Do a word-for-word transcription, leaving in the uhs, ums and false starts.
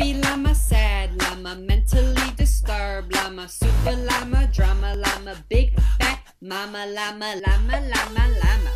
Happy llama, sad llama, mentally disturbed llama, super llama, drama llama, big fat mama llama, llama, llama, llama.